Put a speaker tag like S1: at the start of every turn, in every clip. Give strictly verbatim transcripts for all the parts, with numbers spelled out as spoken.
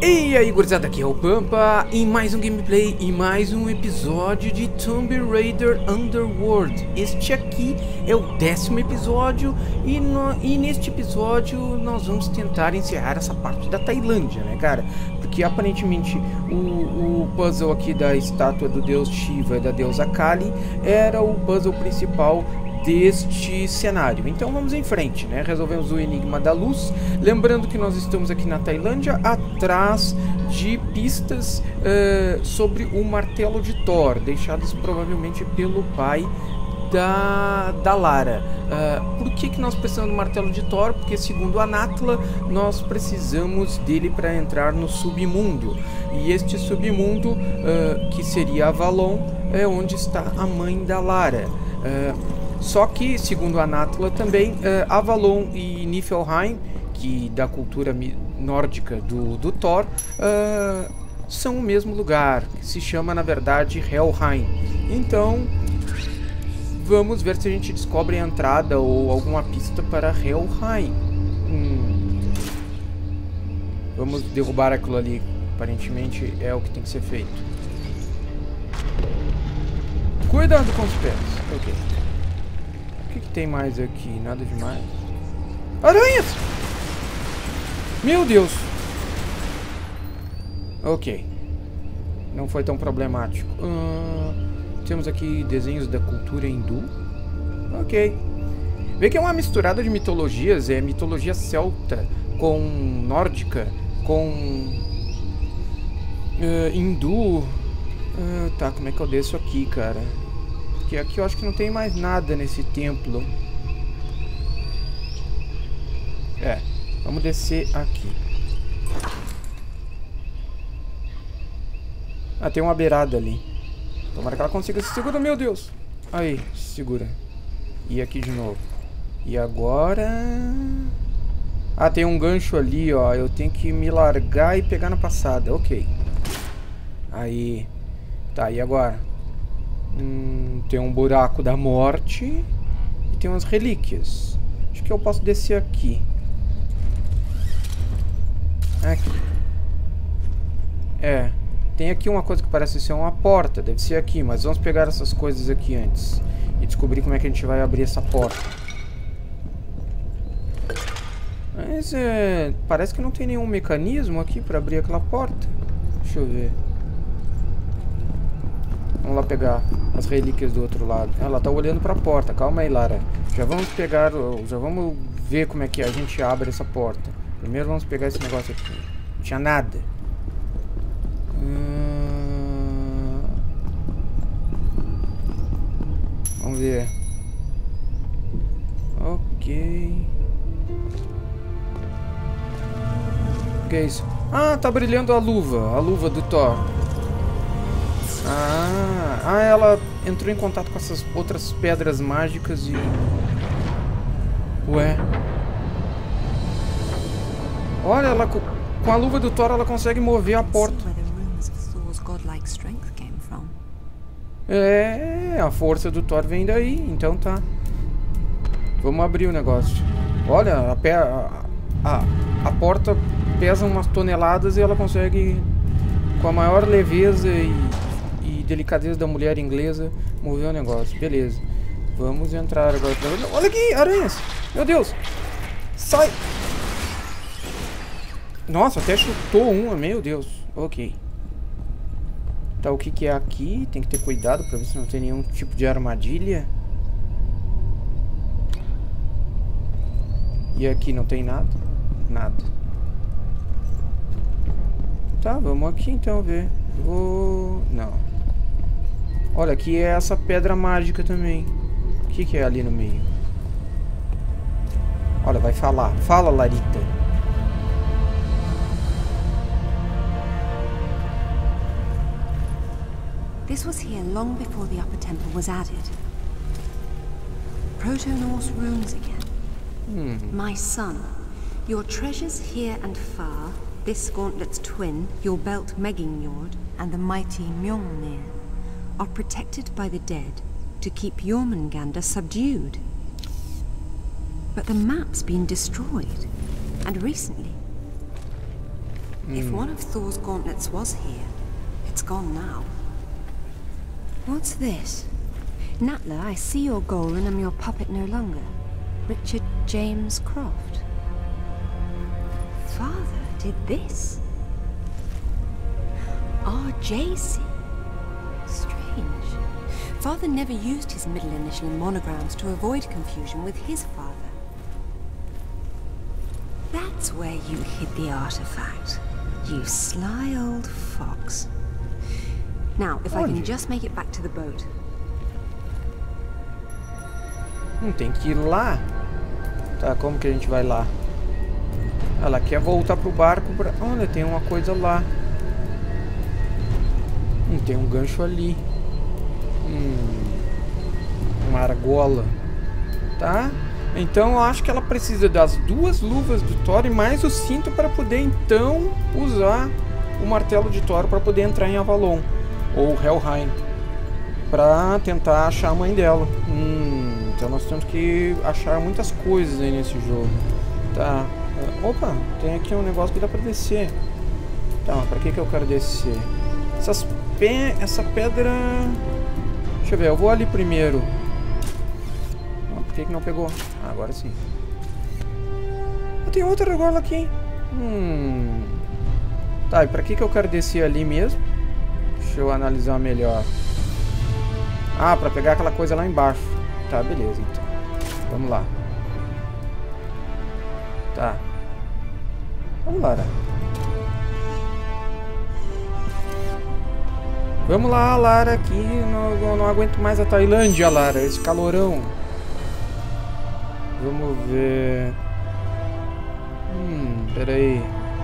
S1: E aí, gurizada, aqui é o Pampa em mais um gameplay e mais um episódio de Tomb Raider Underworld. Este aqui é o décimo episódio e, no, e neste episódio nós vamos tentar encerrar essa parte da Tailândia, né, cara? Porque aparentemente o, o puzzle aqui da estátua do deus Shiva e da deusa Kali era o puzzle principal deste cenário. Então vamos em frente, né? Resolvemos o enigma da luz. Lembrando que nós estamos aqui na Tailândia, atrás de pistas uh, sobre o martelo de Thor, deixadas provavelmente pelo pai da, da Lara. Uh, por que que nós precisamos do martelo de Thor? Porque segundo a Natla, nós precisamos dele para entrar no submundo. E este submundo, uh, que seria Avalon, é onde está a mãe da Lara. Uh, Só que, segundo a Natla também, uh, Avalon e Niflheim, que da cultura nórdica do, do Thor, uh, são o mesmo lugar, que se chama, na verdade, Helheim. Então, vamos ver se a gente descobre a entrada ou alguma pista para Helheim. Hum. Vamos derrubar aquilo ali, aparentemente é o que tem que ser feito. Cuidado com os pés. Ok. O que, que tem mais aqui? Nada demais. Aranhas! Meu Deus! Ok. Não foi tão problemático. Uh, temos aqui desenhos da cultura hindu. Ok. Vê que é uma misturada de mitologias. É mitologia celta com nórdica, com uh, hindu. Uh, tá, como é que eu desço aqui, cara? Porque aqui eu acho que não tem mais nada nesse templo. É, vamos descer aqui. Ah, tem uma beirada ali. Tomara que ela consiga se segurar, meu Deus. Aí, segura. E aqui de novo. E agora... Ah, tem um gancho ali, ó. Eu tenho que me largar e pegar na passada. Ok. Aí. Tá, e agora? Hum, tem um buraco da morte e tem umas relíquias. Acho que eu posso descer aqui. Aqui. É. Tem aqui uma coisa que parece ser uma porta. Deve ser aqui, mas vamos pegar essas coisas aqui antes e descobrir como é que a gente vai abrir essa porta. Mas é... parece que não tem nenhum mecanismo aqui para abrir aquela porta. Deixa eu ver. Vamos lá pegar as relíquias do outro lado. Ela tá olhando pra porta. Calma aí, Lara. Já vamos pegar... Já vamos ver como é que a gente abre essa porta. Primeiro vamos pegar esse negócio aqui. Não tinha nada. Hum... Vamos ver. Ok. O que é isso? Ah, tá brilhando a luva. A luva do Thor. Ah, ah, ela entrou em contato com essas outras pedras mágicas e... Ué. Olha, ela com a luva do Thor ela consegue mover a porta. É, a força do Thor vem daí, então tá. Vamos abrir o negócio. Olha, a, pe a, a, a porta pesa umas toneladas e ela consegue, com a maior leveza e... delicadeza da mulher inglesa, mover o negócio. Beleza. Vamos entrar agora. Olha aqui, aranhas! Meu Deus! Sai! Nossa, até chutou uma. Meu Deus. Ok. Tá, o que que é aqui? Tem que ter cuidado pra ver se não tem nenhum tipo de armadilha. E aqui não tem nada? Nada. Tá, vamos aqui então ver. Vou... Não. Olha, aqui é essa pedra mágica também. O que que é ali no meio? Olha, vai falar. Fala, Larita.
S2: This was here long before the upper temple was added. Proto-Norse runes again. Hmm. My son, your treasures here and far, this gauntlet's twin, your belt Megingjord, and the mighty Mjolnir, are protected by the dead to keep Jormungandr subdued. But the map's been destroyed, and recently. If one of Thor's gauntlets was here, it's gone now. What's this? Natla, I see your goal and am your puppet no longer. Richard James Croft. Father did this. R J C. Strange. Father never used his middle initial in monograms to avoid confusion with his father. That's where you hid the artifact. You sly old fox. Now, if I can just make it back to the boat.
S1: Hum, tem que ir lá. Tá, como que a gente vai lá? Ela quer voltar pro barco pra... Olha, tem uma coisa lá. Hum, tem um gancho ali. Hum, uma argola. Tá? Então eu acho que ela precisa das duas luvas do Thor e mais o cinto para poder então usar o martelo de Thor para poder entrar em Avalon ou Helheim para tentar achar a mãe dela. Hum, então nós temos que achar muitas coisas aí nesse jogo. Tá. Opa, tem aqui um negócio que dá para descer. Tá, mas para que que eu quero descer? Essas pe... essa pedra. Deixa eu ver, eu vou ali primeiro. Por que que não pegou? Ah, agora sim. Tem outra argola aqui. Hum. Tá, e pra que que eu quero descer ali mesmo? Deixa eu analisar melhor. Ah, pra pegar aquela coisa lá embaixo. Tá, beleza, então. Vamos lá. Tá. Vamos lá, né? Vamos lá, Lara, aqui. Não, não, não aguento mais a Tailândia, Lara. Esse calorão. Vamos ver... Hum, peraí.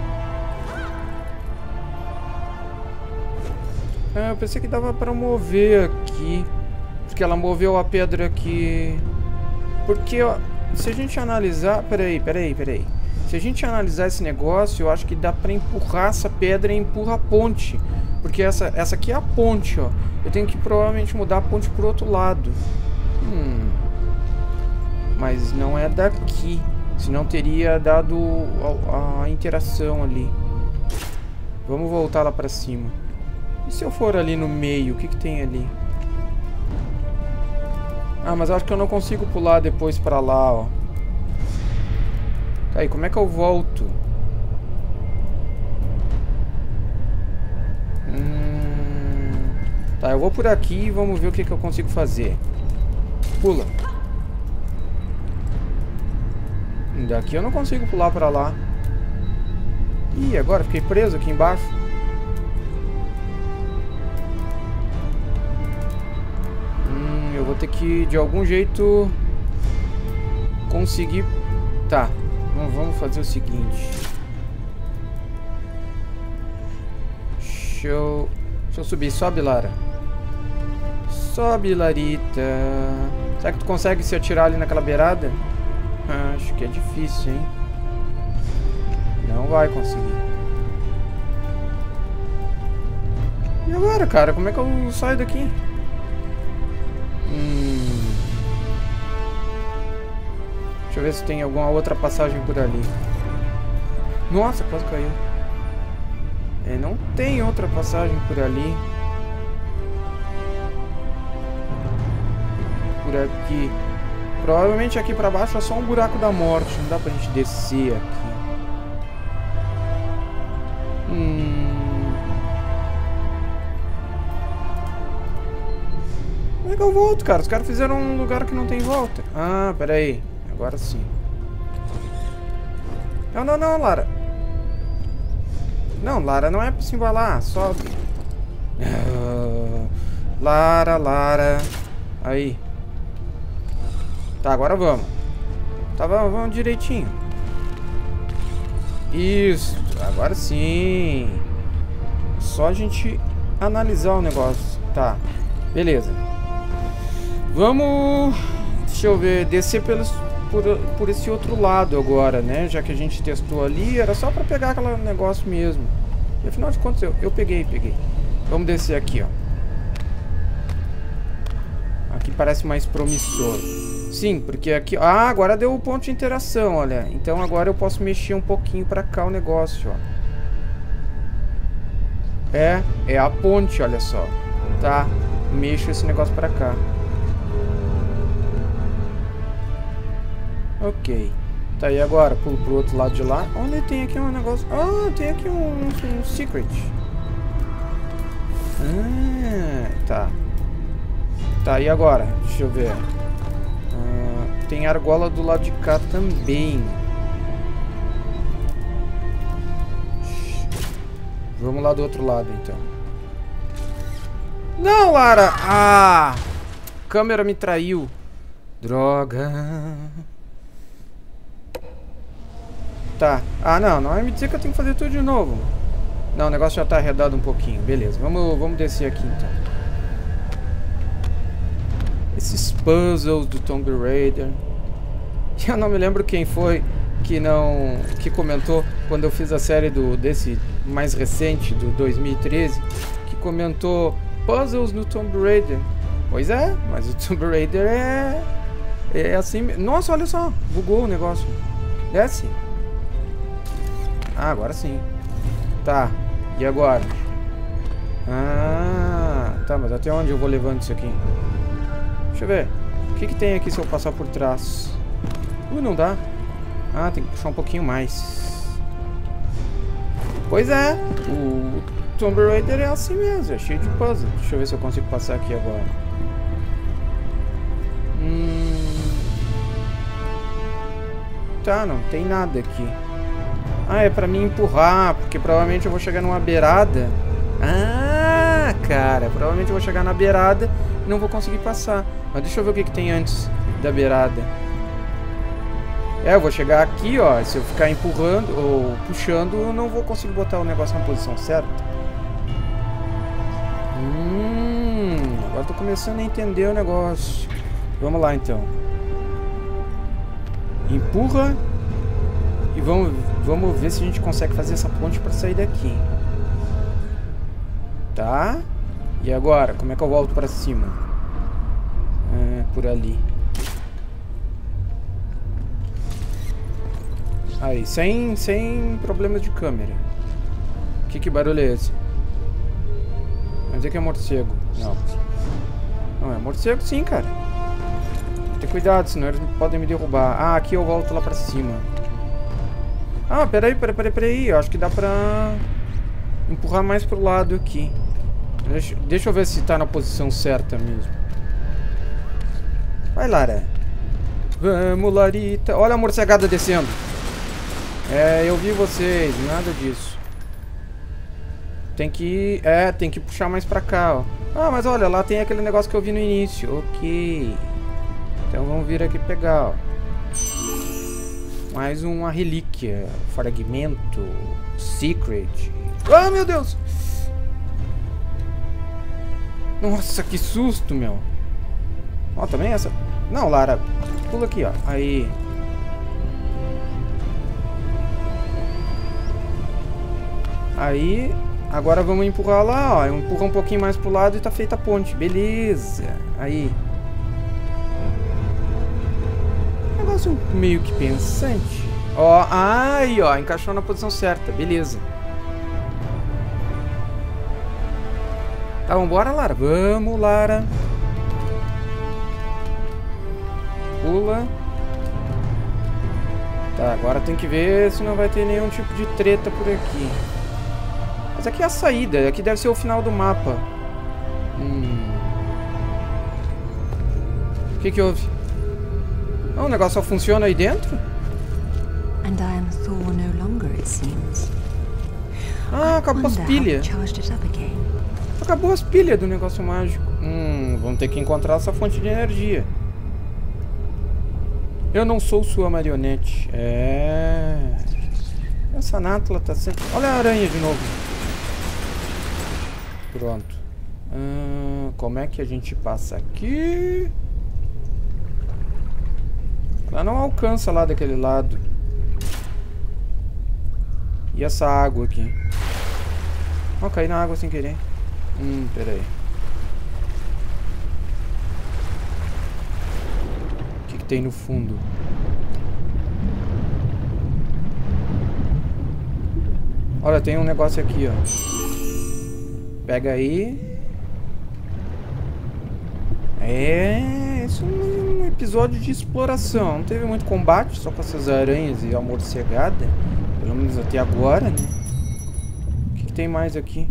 S1: Ah, eu pensei que dava pra mover aqui. Porque ela moveu a pedra aqui. Porque, ó, se a gente analisar... Peraí, peraí, peraí. Se a gente analisar esse negócio, eu acho que dá pra empurrar essa pedra e empurra a ponte. Porque essa, essa aqui é a ponte, ó. Eu tenho que provavelmente mudar a ponte pro outro lado. Hum... Mas não é daqui. Senão teria dado a, a interação ali. Vamos voltar lá pra cima. E se eu for ali no meio, o que que tem ali? Ah, mas eu acho que eu não consigo pular depois pra lá, ó. Tá aí, como é que eu volto? Hum... Tá, eu vou por aqui e vamos ver o que que eu consigo fazer. Pula. Daqui eu não consigo pular pra lá. Ih, agora fiquei preso aqui embaixo. Hum, eu vou ter que, de algum jeito, conseguir... Tá, vamos fazer o seguinte. Deixa eu... Deixa eu subir. Sobe, Lara. Sobe, Larita. Será que tu consegue se atirar ali naquela beirada? Acho que é difícil, hein? Não vai conseguir. E agora, cara? Como é que eu saio daqui? Hum... Deixa eu ver se tem alguma outra passagem por ali. Nossa, quase caiu. É, não tem outra passagem por ali. Por aqui. Provavelmente aqui pra baixo é só um buraco da morte. Não dá pra gente descer aqui. Hum... Como é que eu volto, cara? Os caras fizeram um lugar que não tem volta. Ah, pera aí. Agora sim. Não, não, não, Lara. Não, Lara, não é pra se embalar. Sobe. Uh, Lara, Lara. Aí. Tá, agora vamos. Tá, vamos, vamos direitinho. Isso, agora sim. Só a gente analisar o negócio. Tá, beleza. Vamos... Deixa eu ver, descer pelos, por, por esse outro lado agora, né? Já que a gente testou ali, era só pra pegar aquele negócio mesmo. E afinal de contas, eu, eu peguei, peguei. Vamos descer aqui, ó. Aqui parece mais promissor. Sim, porque aqui... Ah, agora deu o ponto de interação, olha. Então agora eu posso mexer um pouquinho pra cá o negócio, ó. É, é a ponte, olha só. Tá, mexo esse negócio pra cá. Ok. Tá, e agora? Pulo pro outro lado de lá. Olha, tem aqui um negócio... Ah, tem aqui um, um secret. Ah, tá. Tá, e agora? Deixa eu ver. Ah, tem argola do lado de cá também. Vamos lá do outro lado, então. Não, Lara! Ah! A câmera me traiu. Droga. Tá. Ah, não. Não vai me dizer que eu tenho que fazer tudo de novo. Não, o negócio já tá arredado um pouquinho. Beleza. Vamos, vamos descer aqui, então. Esses puzzles do Tomb Raider. Eu não me lembro quem foi que não... que comentou quando eu fiz a série do, desse mais recente, do dois mil e treze. Que comentou puzzles no Tomb Raider. Pois é, mas o Tomb Raider é... É assim... Nossa, olha só. Bugou o negócio. Desce. Ah, agora sim. Tá. E agora? Ah, tá, mas até onde eu vou levando isso aqui? Deixa eu ver. O que que tem aqui se eu passar por trás? Uh, não dá. Ah, tem que puxar um pouquinho mais. Pois é. O Tomb Raider é assim mesmo. É cheio de puzzle. Deixa eu ver se eu consigo passar aqui agora. Hum... Tá, não tem nada aqui. Ah, é pra mim empurrar, porque provavelmente eu vou chegar numa beirada. Ah, cara, provavelmente eu vou chegar na beirada e não vou conseguir passar. Mas deixa eu ver o que, que tem antes da beirada. É, eu vou chegar aqui, ó. Se eu ficar empurrando ou puxando, eu não vou conseguir botar o negócio na posição certa. Hum, agora eu tô começando a entender o negócio. Vamos lá, então. Empurra. E vamos, vamos ver se a gente consegue fazer essa ponte para sair daqui. Tá? E agora? Como é que eu volto para cima? É, por ali. Aí, sem, sem problemas de câmera. Que que barulho é esse? Vai dizer que é morcego. Não. Não, é morcego sim, cara. Tem que ter cuidado, senão eles podem me derrubar. Ah, aqui eu volto lá pra cima. Ah, peraí, peraí, peraí, peraí. Eu acho que dá pra empurrar mais pro lado aqui. Deixa, deixa eu ver se tá na posição certa mesmo. Vai, Lara. Vamos, Larita. Olha a morcegada descendo. É, eu vi vocês. Nada disso. Tem que... É, tem que puxar mais pra cá, ó. Ah, mas olha, lá tem aquele negócio que eu vi no início. Ok. Então vamos vir aqui pegar, ó. Mais uma relíquia. Fragmento. Secret. Ah, meu Deus! Nossa, que susto, meu. Ó, também essa... Não, Lara. Pula aqui, ó. Aí. Aí. Agora vamos empurrar lá, ó. Empurra um pouquinho mais pro lado e tá feita a ponte. Beleza. Aí. Negócio meio que pensante. Ó, aí, ó. Encaixou na posição certa. Beleza. Tá, vambora, Lara. Vamos, Lara. Pula. Tá, agora tem que ver se não vai ter nenhum tipo de treta por aqui. Mas aqui é a saída. Aqui deve ser o final do mapa. Hum. O que que houve? Ah, o negócio só funciona aí dentro?
S2: And I am Thor no longer, it seems.
S1: Ah, acabou as pilhas. Acabou as pilhas do negócio mágico. Hum, vamos ter que encontrar essa fonte de energia. Eu não sou sua marionete. É... Essa Nátula tá sempre... Olha a aranha de novo. Pronto. Hum, como é que a gente passa aqui? Ela não alcança lá daquele lado. E essa água aqui? Ó, caí na água sem querer. Hum, peraí. O que que tem no fundo? Olha, tem um negócio aqui, ó. Pega aí. É... Isso é um episódio de exploração. Não teve muito combate, só com essas aranhas e a morcegada. Pelo menos até agora, né? O que, que tem mais aqui?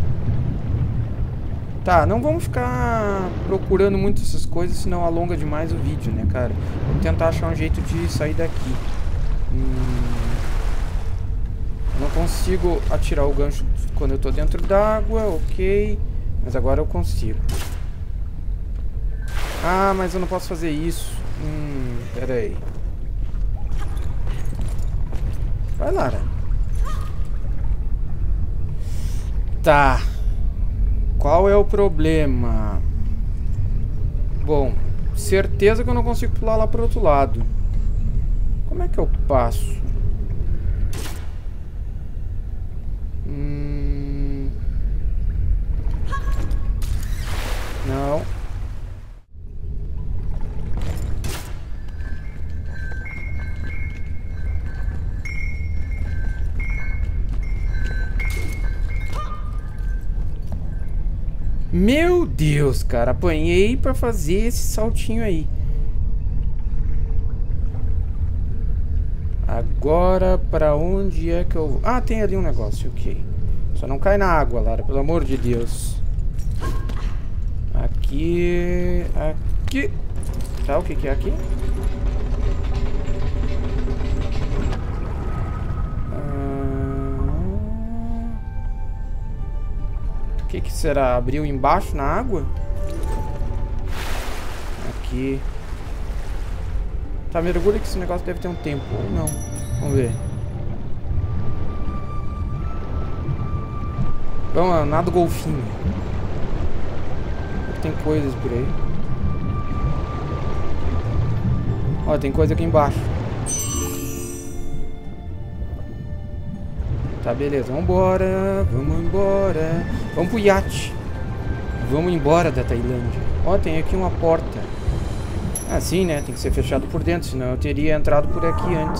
S1: Tá, não vamos ficar procurando muito essas coisas, senão alonga demais o vídeo, né, cara? Vamos tentar achar um jeito de sair daqui. Hum... Não consigo atirar o gancho quando eu tô dentro d'água, ok. Mas agora eu consigo. Ah, mas eu não posso fazer isso. Hum, pera aí. Vai, Lara. Tá. Qual é o problema? Bom, certeza que eu não consigo pular lá pro outro lado. Como é que eu passo? Hum... Não. Meu Deus, cara, apanhei pra fazer esse saltinho aí. Agora, pra onde é que eu vou? Ah, tem ali um negócio, ok. Só não cai na água, Lara, pelo amor de Deus. Aqui... Aqui... Tá, o que que é aqui? O que que será? Abriu embaixo na água? Aqui. Tá, mergulha que esse negócio deve ter um tempo. Ou não. Vamos ver. Vamos lá, nada golfinho. Tem coisas por aí. Ó, tem coisa aqui embaixo. Tá, beleza. Vambora. Vamos embora. Vamos pro iate. Vamos embora da Tailândia. Ó, tem aqui uma porta. Ah, sim, né? Tem que ser fechado por dentro, senão eu teria entrado por aqui antes.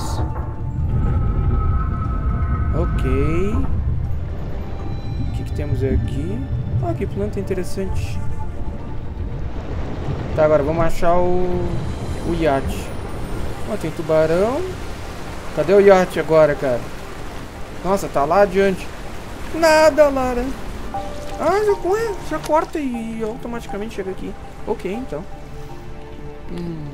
S1: Ok. O que que temos aqui? Ah, que planta interessante. Tá, agora vamos achar o, o iate. Ó, tem tubarão. Cadê o iate agora, cara? Nossa, tá lá adiante. Nada, Lara. Ah, já, ué, já corta e automaticamente chega aqui. Ok, então. Hum.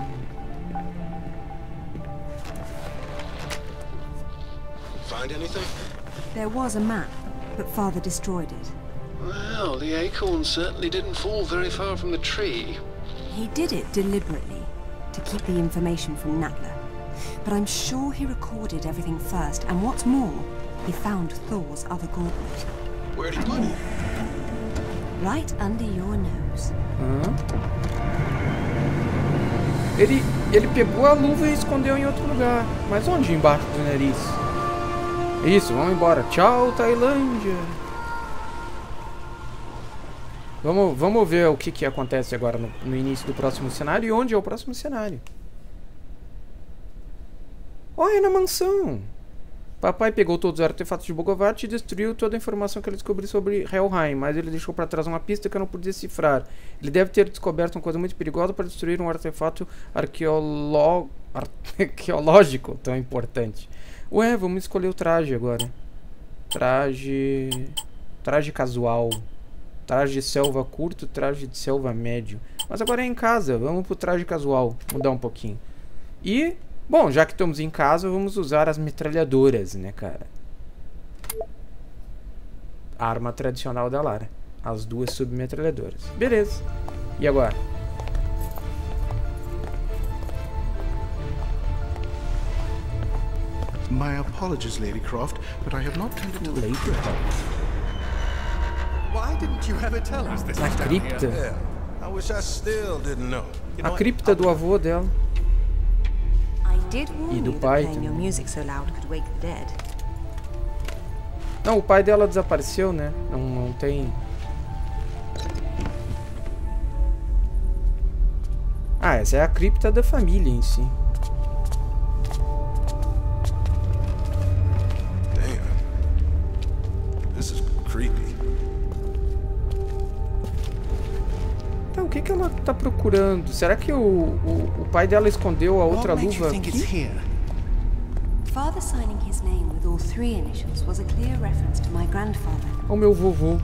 S3: Find anything?
S2: There was a map, but Father destroyed it.
S3: Well, the acorn certainly didn't fall very far from the tree.
S2: He did it deliberately, to keep the information from Natla. But I'm sure he recorded everything first, and what's more, he found Thor's other gauntlet.
S3: Where'd he put it?
S2: Right under your nose.
S1: Hã? Ele, ele pegou a luva e escondeu em outro lugar. Mas onde? Embaixo do nariz. Isso, vamos embora. Tchau, Tailândia. Vamos, vamos ver o que, que acontece agora no, no início do próximo cenário. E onde é o próximo cenário. Olha, é na mansão. Papai pegou todos os artefatos de Bogovart e destruiu toda a informação que ele descobriu sobre Helheim, mas ele deixou para trás uma pista que eu não pude decifrar. Ele deve ter descoberto uma coisa muito perigosa para destruir um artefato arqueolo... arqueológico tão importante. Ué, vamos escolher o traje agora. Traje... Traje casual. Traje de selva curto, traje de selva médio. Mas agora é em casa, vamos pro traje casual. Mudar um pouquinho. E... Bom, já que estamos em casa, vamos usar as metralhadoras, né, cara? A arma tradicional da Lara. As duas submetralhadoras. Beleza. E agora?
S4: My apologies, Lady Croft, but I have not tended to the
S1: Lady Croft.
S5: Why didn't you ever tell us this
S1: Na
S5: was down
S1: cripta.
S5: here?
S3: I wish I still didn't know. You
S1: A
S3: know,
S1: cripta do avô dela.
S2: I did warn
S1: E do
S2: you that
S1: pai
S2: playing your
S1: também.
S2: music so loud could wake the dead.
S1: Não, o pai dela desapareceu, né? Não, não tem... Ah, essa é a cripta da família em si.
S3: Damn. This is creepy.
S1: que tá procurando? Será que o, o, o pai dela escondeu a outra luva aqui?
S2: Father signing his name with all three initials was a clear reference to my grandfather.
S1: O meu vovô.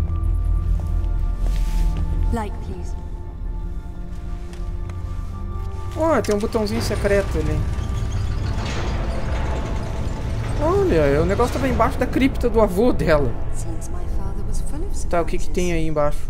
S2: Light, please.
S1: Oh, tem um botãozinho secreto ali. Olha, o negócio tava embaixo da cripta do avô dela. Tá, o que que tem aí embaixo?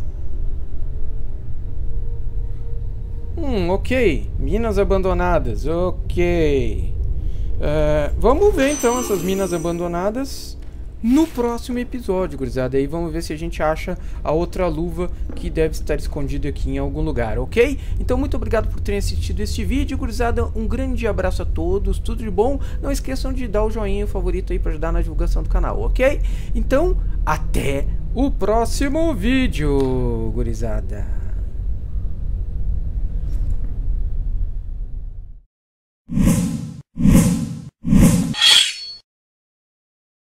S1: Hum, ok. Minas abandonadas, ok. Uh, vamos ver então essas minas abandonadas no próximo episódio, gurizada. Aí vamos ver se a gente acha a outra luva que deve estar escondida aqui em algum lugar, ok? Então muito obrigado por terem assistido este vídeo, gurizada. Um grande abraço a todos, tudo de bom. Não esqueçam de dar o joinha e o favorito aí para ajudar na divulgação do canal, ok? Então, até o próximo vídeo, gurizada.